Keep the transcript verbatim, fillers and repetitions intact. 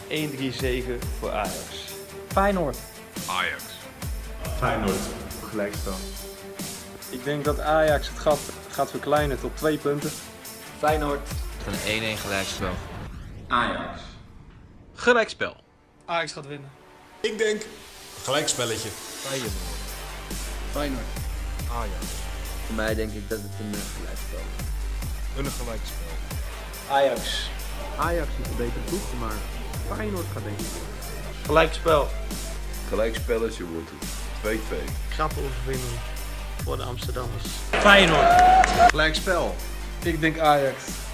één drie zege voor Ajax. Feyenoord. Ajax. Feyenoord. Gelijkspel. Ik denk dat Ajax het gat gaat verkleinen tot twee punten. Feyenoord. Een één-één gelijkspel. Ajax. Gelijkspel. Ajax gaat winnen. Ik denk gelijkspelletje. Feyenoord. Feyenoord. Ajax. Voor mij denk ik dat het een uh, gelijkspel is. Een gelijkspel. Ajax. Ajax is een betere ploeg, maar Feyenoord gaat denk ik. Gelijkspel. Gelijkspelletje wordt het. twee twee. Krappe overwinning voor de Amsterdammers. Feyenoord. Gelijkspel. Ik denk Ajax.